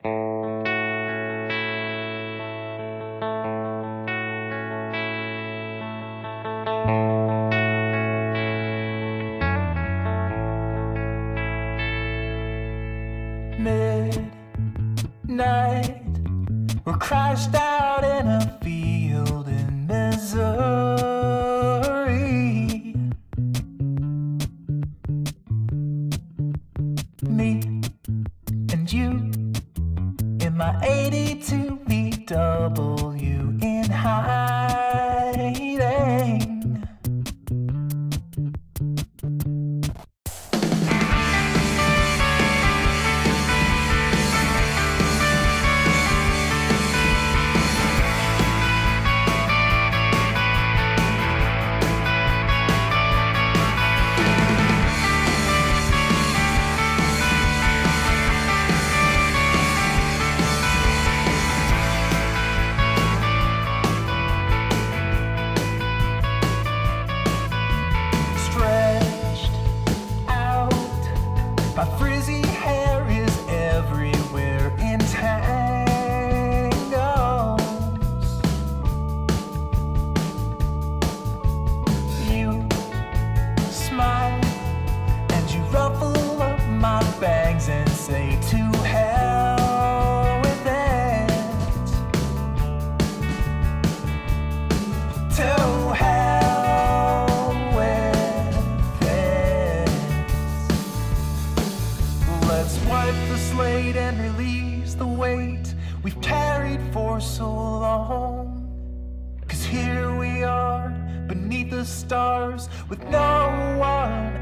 Midnight, we're crashed out in a field in Missouri. Me and you in my 82 VW in hiding. My frizzy hair is everywhere in tangles. You smile and you ruffle up my bangs and say to hell with it. To hell with it. Let's wipe the slate and release the weight we've carried for so long. 'Cause here we are beneath the stars with no one